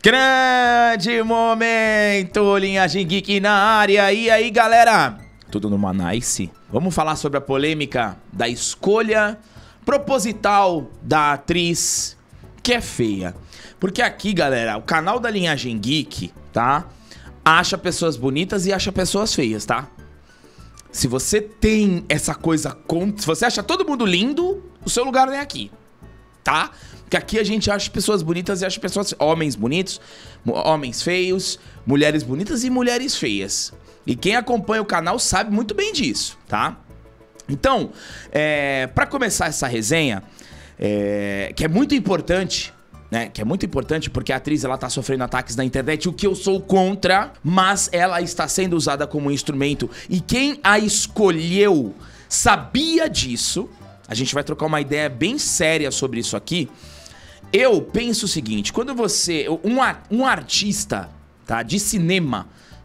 Grande momento, Linhagem Geek na área. E aí, galera? Tudo numa nice? Vamos falar sobre a polêmica da escolha proposital da atriz que é feia. Porque aqui, galera, o canal da Linhagem Geek, tá? Acha pessoas bonitas e acha pessoas feias, tá? Se você tem essa coisa... Se você acha todo mundo lindo, o seu lugar não é aqui, tá? Porque aqui a gente acha pessoas bonitas e acha pessoas... Homens bonitos, homens feios, mulheres bonitas e mulheres feias. E quem acompanha o canal sabe muito bem disso, tá? Então, pra começar essa resenha, que é muito importante... né? Que é muito importante porque a atriz ela tá sofrendo ataques na internet, o que eu sou contra, mas ela está sendo usada como instrumento e quem a escolheu sabia disso. A gente vai trocar uma ideia bem séria sobre isso aqui. Eu penso o seguinte, quando você... Um artista, tá? De cinema,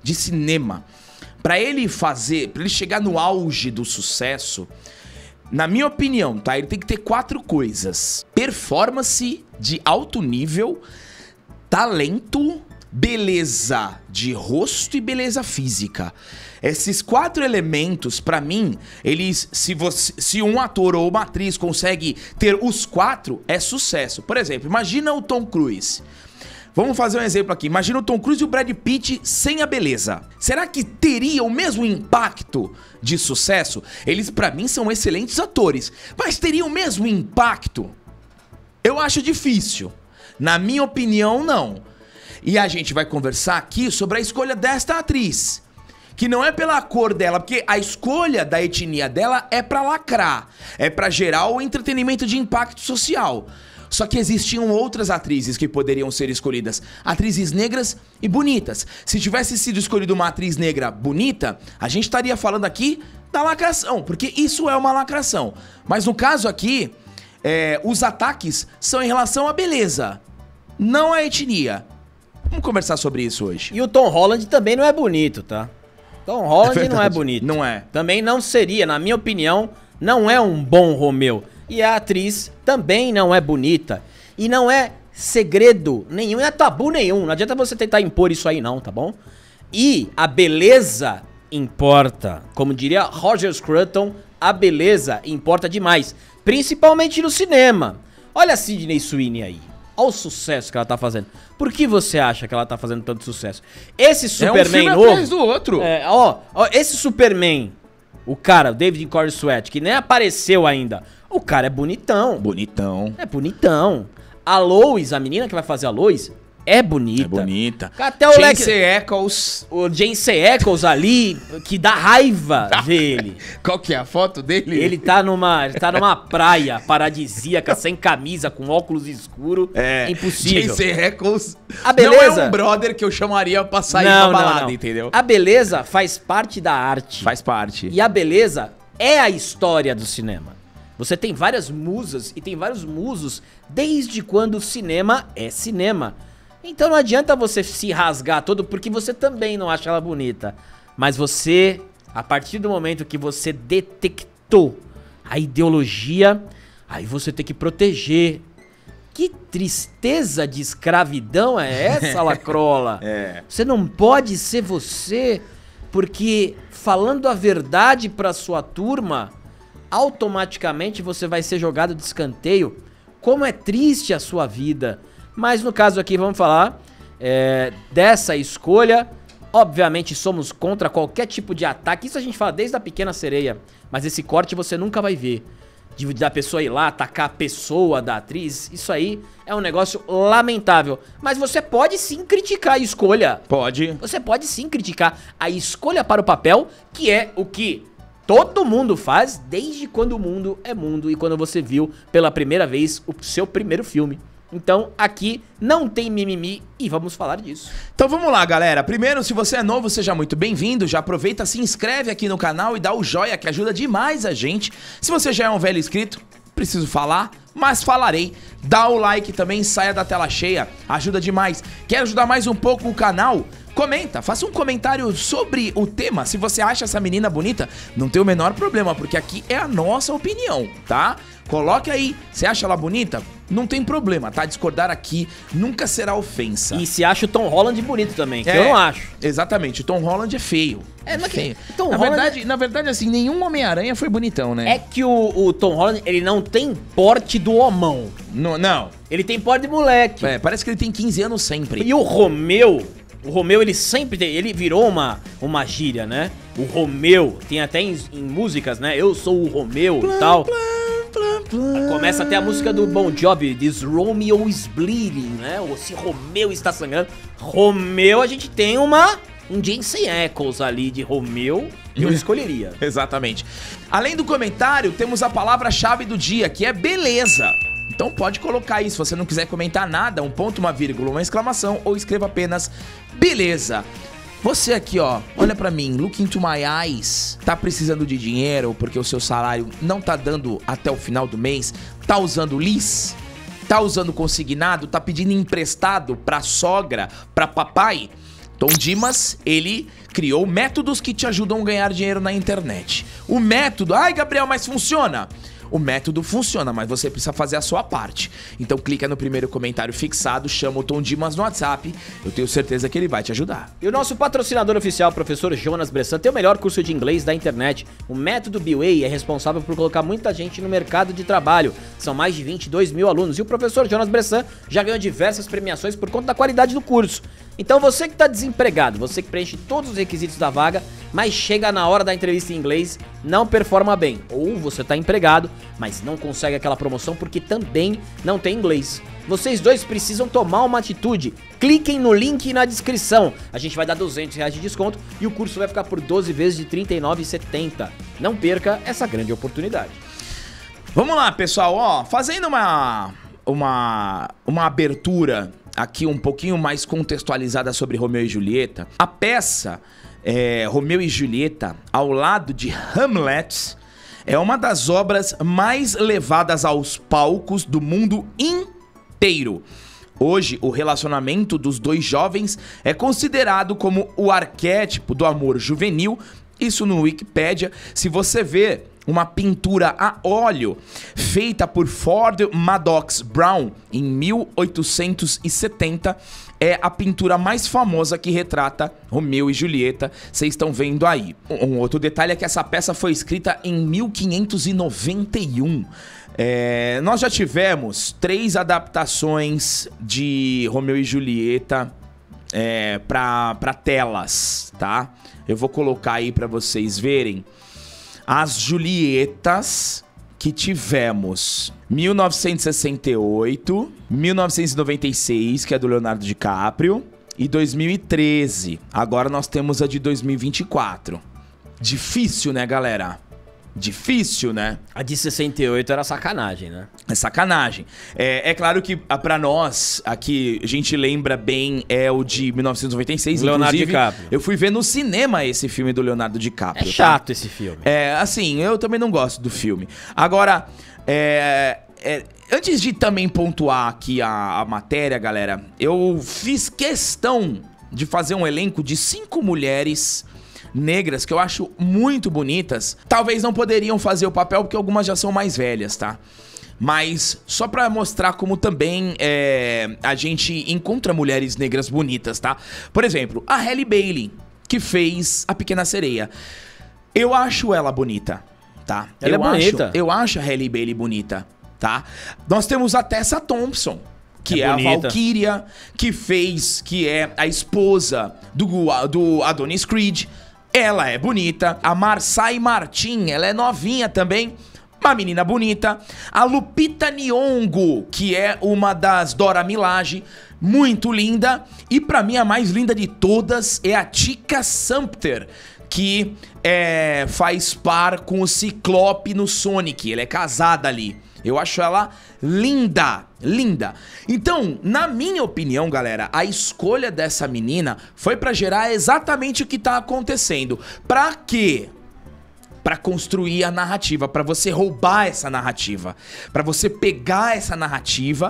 pra ele chegar no auge do sucesso... Na minha opinião, tá? Ele tem que ter 4 coisas. Performance de alto nível, talento, beleza de rosto e beleza física. Esses 4 elementos, pra mim, eles... Se um ator ou uma atriz consegue ter os 4, é sucesso. Por exemplo, imagina o Tom Cruise. Vamos fazer um exemplo aqui. Imagina o Tom Cruise e o Brad Pitt sem a beleza. Será que teria o mesmo impacto de sucesso? Eles, pra mim, são excelentes atores. Mas teria o mesmo impacto? Eu acho difícil. Na minha opinião, não. E a gente vai conversar aqui sobre a escolha desta atriz. Que não é pela cor dela, porque a escolha da etnia dela é pra lacrar. É pra gerar o entretenimento de impacto social. Só que existiam outras atrizes que poderiam ser escolhidas. Atrizes negras e bonitas. Se tivesse sido escolhida uma atriz negra bonita, a gente estaria falando aqui da lacração, porque isso é uma lacração. Mas no caso aqui, os ataques são em relação à beleza, não à etnia. Vamos conversar sobre isso hoje. E o Tom Holland também não é bonito, tá? Tom Holland não é bonito. Não é. Também não seria, na minha opinião, não é um bom Romeu. E a atriz também não é bonita. E não é segredo nenhum, não é tabu nenhum. Não adianta você tentar impor isso aí não, tá bom? E a beleza importa. Como diria Roger Scruton, a beleza importa demais. Principalmente no cinema. Olha a Sydney Sweeney aí. Olha o sucesso que ela tá fazendo. Por que você acha que ela tá fazendo tanto sucesso? Esse Superman novo... atrás do outro. Esse Superman... O cara, o David Corenswet, que nem apareceu ainda. O cara é bonitão. Bonitão. É bonitão. A Lois, a menina que vai fazer a Lois, é bonita. É bonita. Até o Jensen Ackles. O Jensen Ackles ali, que dá raiva ver ele. Qual que é a foto dele? Ele tá numa praia paradisíaca, sem camisa, com óculos escuros. É. Impossível. Jensen Ackles a beleza... não é um brother que eu chamaria pra sair pra balada, entendeu? A beleza faz parte da arte. Faz parte. E a beleza é a história do cinema. Você tem várias musas e tem vários musos desde quando o cinema é cinema. Então não adianta você se rasgar todo porque você também não acha ela bonita. Mas você, a partir do momento que você detectou a ideologia, aí você tem que proteger. Que tristeza de escravidão é essa, Lacrola? Você não pode ser você, porque falando a verdade pra sua turma, automaticamente você vai ser jogado de escanteio. Como é triste a sua vida. Mas no caso aqui vamos falar dessa escolha. Obviamente somos contra qualquer tipo de ataque. Isso a gente fala desde a Pequena Sereia. Mas esse corte você nunca vai ver. Da pessoa ir lá atacar a pessoa da atriz. Isso aí é um negócio lamentável. Mas você pode sim criticar a escolha. Pode. Você pode sim criticar a escolha para o papel, que é o que todo mundo faz desde quando o mundo é mundo. E quando você viu pela primeira vez o seu primeiro filme. Então aqui não tem mimimi e vamos falar disso. Então vamos lá, galera. Primeiro, se você é novo, seja muito bem-vindo. Já aproveita, se inscreve aqui no canal e dá o joinha, que ajuda demais a gente. Se você já é um velho inscrito, preciso falar, mas falarei. Dá o like também, saia da tela cheia, ajuda demais. Quer ajudar mais um pouco o canal? Comenta, faça um comentário sobre o tema. Se você acha essa menina bonita, não tem o menor problema, porque aqui é a nossa opinião, tá? Coloque aí, você acha ela bonita? não tem problema, tá? Discordar aqui nunca será ofensa. E se acha o Tom Holland bonito também, que eu não acho. Exatamente, o Tom Holland é feio. Não é feio. Tom Na verdade, assim, nenhum Homem-Aranha foi bonitão, né? É que o Tom Holland, ele não tem porte do homão. Não. Ele tem porte de moleque. Parece que ele tem 15 anos sempre. E o Romeu, ele sempre tem, ele virou uma gíria, né? O Romeu, tem até em músicas, né? Eu sou o Romeu e tal. Começa até a música do Bon Jovi, This Romeo is Bleeding, né? Ou se Romeu está sangrando. Romeu, a gente tem um Jensen Ackles ali de Romeu, eu escolheria. Exatamente. Além do comentário, temos a palavra-chave do dia, que é beleza. Então pode colocar aí, se você não quiser comentar nada, um ponto, uma vírgula, uma exclamação, ou escreva apenas beleza. Você aqui, ó, olha pra mim, look into my eyes, tá precisando de dinheiro porque o seu salário não tá dando até o final do mês, tá usando lis, tá usando consignado, tá pedindo emprestado pra sogra, pra papai? Tom Dimas, ele criou métodos que te ajudam a ganhar dinheiro na internet. O método, ai Gabriel, mas funciona? O método funciona, mas você precisa fazer a sua parte. Então clica no primeiro comentário fixado, chama o Tom Dimas no WhatsApp, eu tenho certeza que ele vai te ajudar. E o nosso patrocinador oficial, o professor Jonas Bressan, tem o melhor curso de inglês da internet. O método BWay é responsável por colocar muita gente no mercado de trabalho. São mais de 22 mil alunos e o professor Jonas Bressan já ganhou diversas premiações por conta da qualidade do curso. Então você que está desempregado, você que preenche todos os requisitos da vaga, mas chega na hora da entrevista em inglês, não performa bem. Ou você está empregado, mas não consegue aquela promoção porque também não tem inglês. Vocês dois precisam tomar uma atitude. Cliquem no link na descrição. A gente vai dar R$200 de desconto e o curso vai ficar por 12 vezes de R$ 39,70. Não perca essa grande oportunidade. Vamos lá, pessoal. Ó, fazendo uma abertura aqui um pouquinho mais contextualizada sobre Romeu e Julieta. A peça Romeu e Julieta, ao lado de Hamlet, é uma das obras mais levadas aos palcos do mundo inteiro. Hoje, o relacionamento dos dois jovens é considerado como o arquétipo do amor juvenil. Isso no Wikipedia. Se você vê uma pintura a óleo feita por Ford Madox Brown em 1870, é a pintura mais famosa que retrata Romeu e Julieta. Vocês estão vendo aí. Um outro detalhe é que essa peça foi escrita em 1591. Nós já tivemos 3 adaptações de Romeu e Julieta para telas, tá? Eu vou colocar aí para vocês verem as Julietas que tivemos. 1968, 1996, que é do Leonardo DiCaprio, e 2013. Agora nós temos a de 2024. Difícil, né, galera? Difícil, né? A de 68 era sacanagem, né? É sacanagem. É claro que pra nós, aqui, a gente lembra bem, é o de 1996. Leonardo DiCaprio. Eu fui ver no cinema esse filme do Leonardo DiCaprio. É chato esse filme. Assim, eu também não gosto do filme. Agora, antes de também pontuar aqui a matéria, galera, eu fiz questão de fazer um elenco de 5 mulheres negras que eu acho muito bonitas. Talvez não poderiam fazer o papel porque algumas já são mais velhas, tá? Mas só pra mostrar como também a gente encontra mulheres negras bonitas, tá? Por exemplo, a Halle Bailey, que fez A Pequena Sereia. Eu acho ela bonita, tá? Ela é bonita. Eu acho a Halle Bailey bonita, tá? Nós temos a Tessa Thompson, que é a Valkyria, que é a esposa do Adonis Creed. Ela é bonita. A Marsai Martin, ela é novinha também, uma menina bonita. A Lupita Nyong'o, que é uma das Dora Milaje, muito linda. E pra mim a mais linda de todas é a Tika Sumpter, que faz par com o Ciclope no Sonic. Ela é casada ali. Eu acho ela linda, linda. Então, na minha opinião, galera, a escolha dessa menina foi pra gerar exatamente o que tá acontecendo. Pra quê? Pra construir a narrativa, pra você roubar essa narrativa, pra você pegar essa narrativa,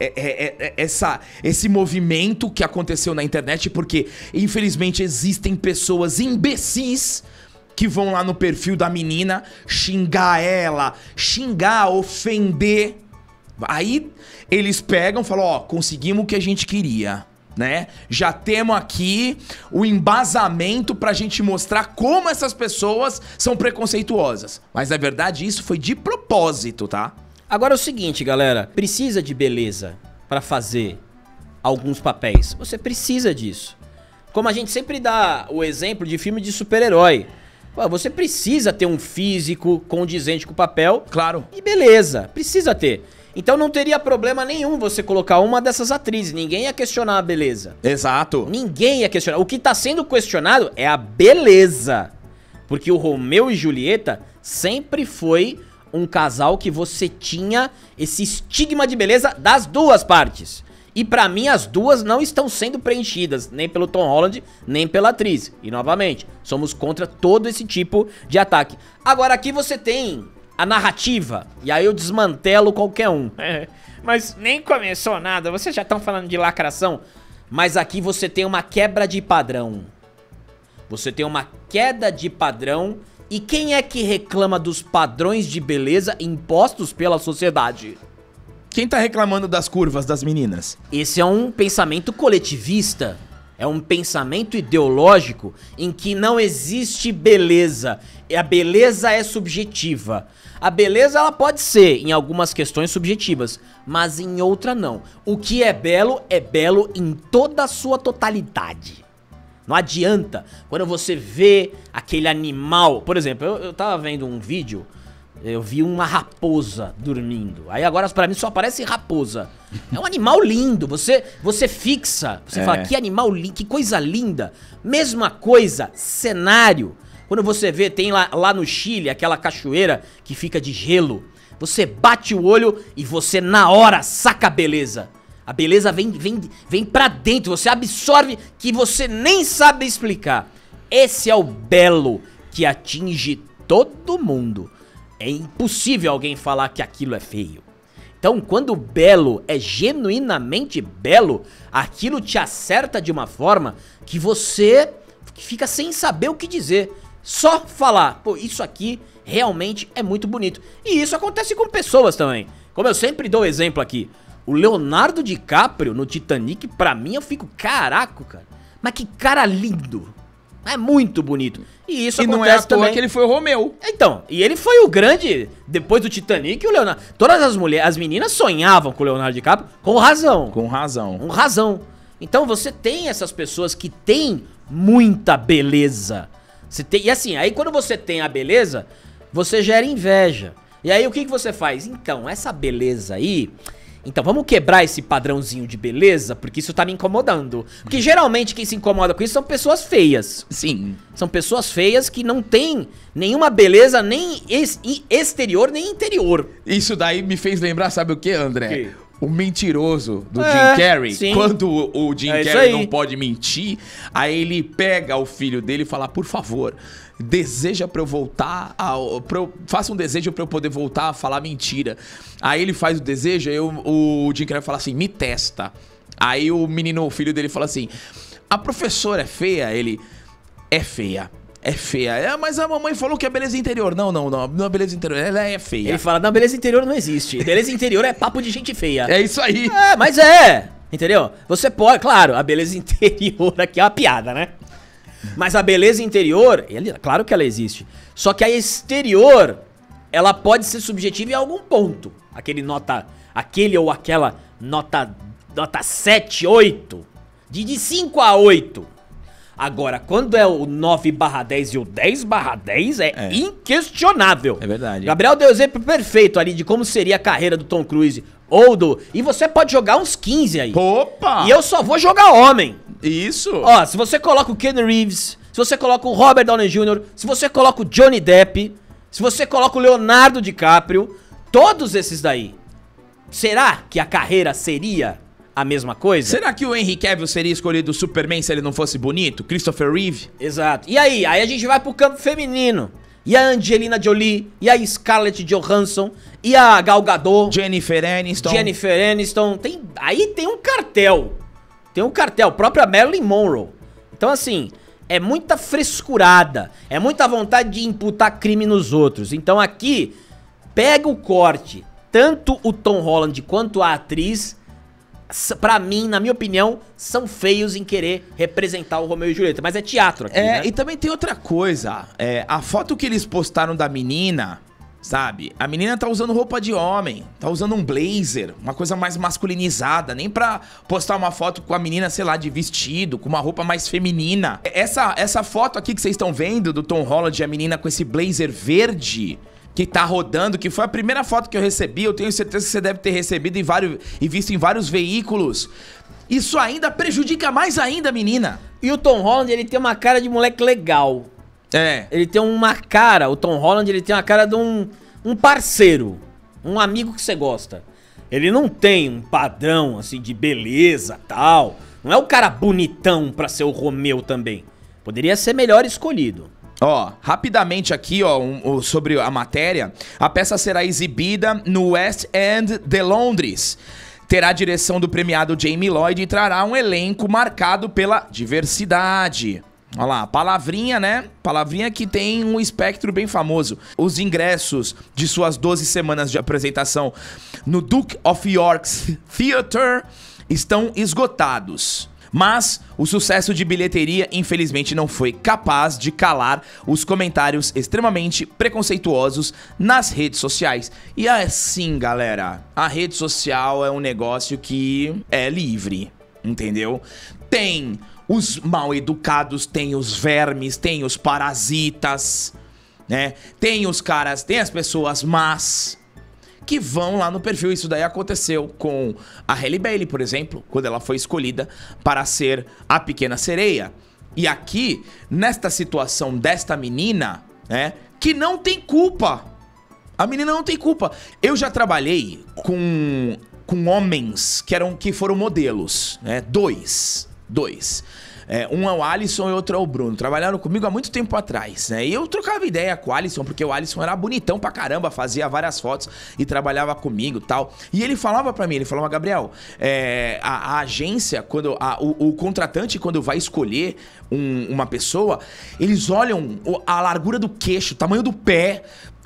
esse movimento que aconteceu na internet, porque infelizmente existem pessoas imbecis que vão lá no perfil da menina xingar ela, ofender Aí eles pegam e falam, ó, conseguimos o que a gente queria, né? Já temos aqui o embasamento pra gente mostrar como essas pessoas são preconceituosas. Mas na verdade isso foi de propósito, tá? Agora é o seguinte, galera, precisa de beleza pra fazer alguns papéis. Você precisa disso. Como a gente sempre dá o exemplo de filme de super-herói. Você precisa ter um físico condizente com o papel. Claro. E beleza, precisa ter. Então não teria problema nenhum você colocar uma dessas atrizes. Ninguém ia questionar a beleza. Exato. Ninguém ia questionar. O que tá sendo questionado é a beleza. Porque o Romeu e Julieta sempre foi um casal que você tinha esse estigma de beleza das duas partes. E pra mim as duas não estão sendo preenchidas, nem pelo Tom Holland, nem pela atriz. E novamente, somos contra todo esse tipo de ataque. Agora aqui você tem a narrativa, e aí eu desmantelo qualquer um. Mas nem começou nada, vocês já estão falando de lacração. Mas aqui você tem uma quebra de padrão. Você tem uma queda de padrão. E quem é que reclama dos padrões de beleza impostos pela sociedade? Quem tá reclamando das curvas das meninas? Esse é um pensamento coletivista. É um pensamento ideológico em que não existe beleza. A beleza é subjetiva. A beleza ela pode ser em algumas questões subjetivas, mas em outra não. O que é belo em toda a sua totalidade. Não adianta. Quando você vê aquele animal... Por exemplo, eu tava vendo um vídeo... Eu vi uma raposa dormindo. Aí agora pra mim só aparece raposa. É um animal lindo. Você fixa. Você fala, que animal lindo, que coisa linda. Mesma coisa, cenário. Quando você vê, tem lá no Chile aquela cachoeira que fica de gelo. Você bate o olho e você na hora saca a beleza. A beleza vem pra dentro. Você absorve que você nem sabe explicar. Esse é o belo que atinge todo mundo. É impossível alguém falar que aquilo é feio. Então, quando o belo é genuinamente belo, aquilo te acerta de uma forma que você fica sem saber o que dizer. Só falar, pô, isso aqui realmente é muito bonito. E isso acontece com pessoas também. Como eu sempre dou exemplo aqui, o Leonardo DiCaprio no Titanic, pra mim eu fico, caraca, cara. Mas que cara lindo. É muito bonito. E isso acontece não é à toa também. que ele foi o Romeu. Então, e ele foi o grande, depois do Titanic, o Leonardo. Todas as meninas sonhavam com o Leonardo DiCaprio, com razão. Com razão. Com razão. Então você tem essas pessoas que têm muita beleza. E assim, aí quando você tem a beleza, você gera inveja. E aí o que você faz? Então, essa beleza aí... Então, vamos quebrar esse padrãozinho de beleza, porque isso tá me incomodando. Porque geralmente quem se incomoda com isso são pessoas feias. Sim. São pessoas feias que não têm nenhuma beleza, nem exterior, nem interior. Isso daí me fez lembrar, sabe o que, André? Que? O mentiroso do Jim Carrey. Sim. Quando o Jim Carrey não pode mentir, aí ele pega o filho dele e fala, por favor, deseja pra eu voltar, faça um desejo pra eu poder voltar a falar mentira. Aí ele faz o desejo, aí o Jim Carrey fala assim, me testa. Aí o filho dele fala assim, a professora é feia? Ele, é feia. É feia. Mas a mamãe falou que é beleza interior. Não é beleza interior. Ela é feia. Ele fala, não, beleza interior não existe. Beleza interior é papo de gente feia. É isso aí. É, mas é. Entendeu? Você pode, claro, a beleza interior aqui é uma piada, né? Mas a beleza interior, claro que ela existe. Só que a exterior, ela pode ser subjetiva em algum ponto. Aquele ou aquela nota 7, 8. De 5 a 8. Agora, quando é o 9/10 e o 10/10, é inquestionável. É verdade. Gabriel deu o exemplo perfeito ali de como seria a carreira do Tom Cruise ou do... E você pode jogar uns 15 aí. Opa! E eu só vou jogar homem. Isso. Ó, se você coloca o Ken Reeves, se você coloca o Robert Downey Jr., se você coloca o Johnny Depp, se você coloca o Leonardo DiCaprio, todos esses daí, será que a carreira seria a mesma coisa? Será que o Henry Cavill seria escolhido o Superman se ele não fosse bonito? Christopher Reeve? Exato. E aí? Aí a gente vai pro campo feminino. E a Angelina Jolie, e a Scarlett Johansson, e a Gal Gadot, Jennifer Aniston. Aí tem um cartel. Tem um cartel, própria Marilyn Monroe. Então assim, é muita frescurada. É muita vontade de imputar crime nos outros. Então aqui, pega o corte, tanto o Tom Holland quanto a atriz, pra mim, na minha opinião, são feios em querer representar o Romeu e Julieta. Mas é teatro aqui, né? E também tem outra coisa. A foto que eles postaram da menina, sabe? A menina tá usando roupa de homem, tá usando um blazer, uma coisa mais masculinizada. Nem pra postar uma foto com a menina, sei lá, de vestido, com uma roupa mais feminina. Essa foto aqui que vocês estão vendo do Tom Holland e a menina com esse blazer verde que tá rodando, que foi a primeira foto que eu recebi, eu tenho certeza que você deve ter recebido e visto em vários veículos. Isso ainda prejudica mais ainda a menina. E o Tom Holland, ele tem uma cara de moleque legal. Ele tem uma cara, o Tom Holland, ele tem uma cara de um parceiro, um amigo que você gosta. Ele não tem um padrão, assim, de beleza, tal. Não é o cara bonitão pra ser o Romeu também. Poderia ser melhor escolhido. Ó, rapidamente aqui, ó, sobre a matéria. A peça será exibida no West End de Londres. Terá a direção do premiado Jamie Lloyd e trará um elenco marcado pela diversidade. Olha lá, palavrinha, né? Palavrinha que tem um espectro bem famoso. Os ingressos de suas 12 semanas de apresentação no Duke of York's Theatre estão esgotados. Mas o sucesso de bilheteria, infelizmente, não foi capaz de calar os comentários extremamente preconceituosos nas redes sociais. E assim, galera, a rede social é um negócio que é livre, entendeu? Tem os mal educados, tem os vermes, tem os parasitas, né? Tem os caras, tem as pessoas más que vão lá no perfil. Isso daí aconteceu com a Halle Bailey, por exemplo, quando ela foi escolhida para ser a Pequena Sereia. E aqui, nesta situação desta menina, né, que não tem culpa. A menina não tem culpa. Eu já trabalhei com homens que foram modelos, né? Dois. Um é o Alisson e outro é o Bruno. Trabalharam comigo há muito tempo atrás, né? E eu trocava ideia com o Alisson, porque o Alisson era bonitão pra caramba, fazia várias fotos e trabalhava comigo e tal. E ele falava pra mim, ele falava: Gabriel, a agência, quando o contratante, quando vai escolher uma pessoa, eles olham a largura do queixo, o tamanho do pé,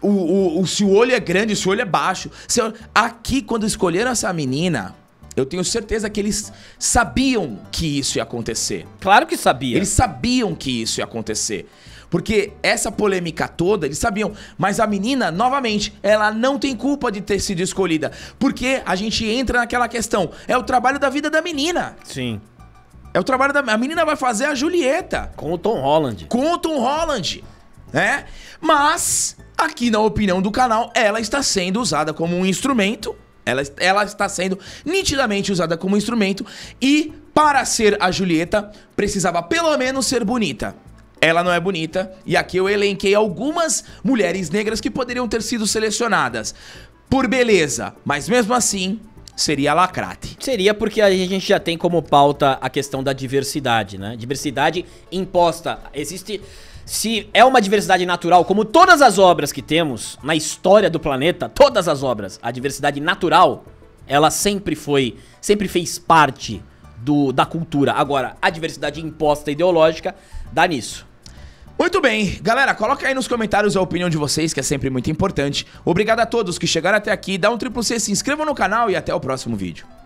se o olho é grande, se o olho é baixo. Aqui, quando escolheram essa menina, eu tenho certeza que eles sabiam que isso ia acontecer. Claro que sabia. Eles sabiam que isso ia acontecer. Porque essa polêmica toda, eles sabiam. Mas a menina, novamente, ela não tem culpa de ter sido escolhida. Porque a gente entra naquela questão. É o trabalho da vida da menina. Sim. É o trabalho da... A menina vai fazer a Julieta. Com o Tom Holland. Com o Tom Holland. Né? Mas, aqui na opinião do canal, ela está sendo usada como um instrumento. Ela está sendo nitidamente usada como instrumento. E para ser a Julieta, precisava pelo menos ser bonita. Ela não é bonita. E aqui eu elenquei algumas mulheres negras que poderiam ter sido selecionadas por beleza. Mas mesmo assim, seria lacrate. Seria porque a gente já tem como pauta a questão da diversidade, né? Diversidade imposta. Existe... Se é uma diversidade natural, como todas as obras que temos na história do planeta, todas as obras, a diversidade natural, ela sempre fez parte da cultura. Agora, a diversidade imposta ideológica dá nisso. Muito bem, galera, coloca aí nos comentários a opinião de vocês, que é sempre muito importante. Obrigado a todos que chegaram até aqui, dá um triplo C, se inscrevam no canal e até o próximo vídeo.